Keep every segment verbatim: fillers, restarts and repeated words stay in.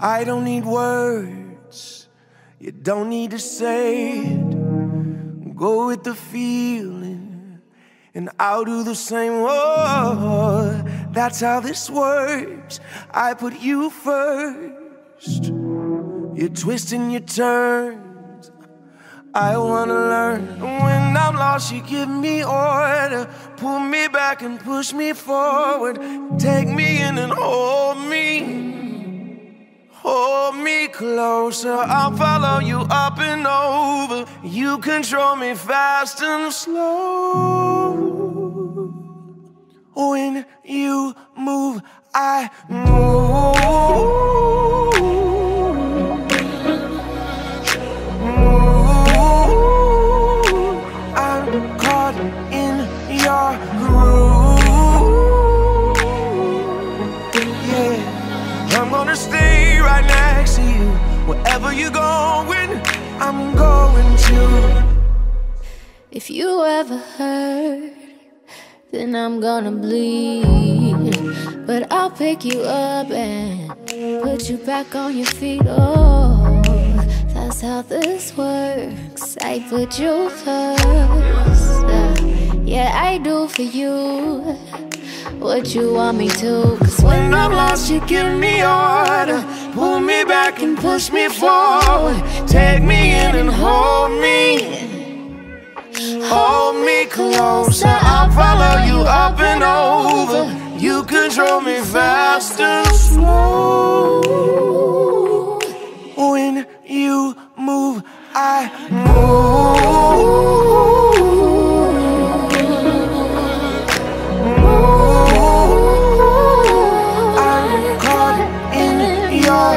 I don't need words, you don't need to say it. Go with the feeling, and I'll do the same. Oh, that's how this works. I put you first. You're twisting your turns, I wanna learn. When I'm lost, you give me order. Pull me back and push me forward. Take me in and hold me. Hold me closer, I'll follow you up and over. You control me fast and slow. When you move, I move. Move. I'm caught in your groove. Yeah, I'm gonna stay right next to you. Wherever you're going, I'm going to. If you ever hurt, then I'm gonna bleed. But I'll pick you up and put you back on your feet. Oh, that's how this works. I put you first. uh, Yeah, I do for you what you want me to. Cause when I'm lost, you give me order. Pull me back and push me forward. Take me in and hold me. Hold me closer, I'll follow you up and over. You control me fast and slow. When you move, I move. I'm caught in your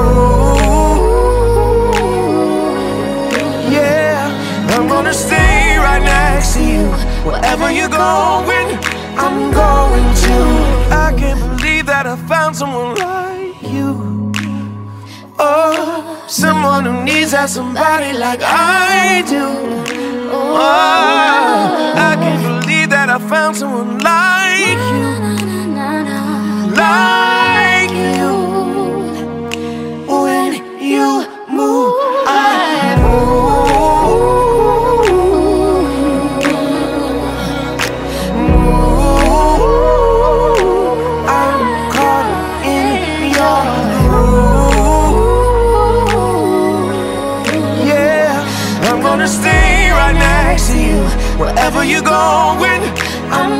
groove. Yeah, I'm gonna stay right next to you. Wherever you're going, I'm going to. I can't believe that I found someone like you. Oh, someone who needs that somebody like I do. Oh, I can't believe that I found someone like you. Like you. When you move, I move. Stay right next to you. Wherever you're going, I'm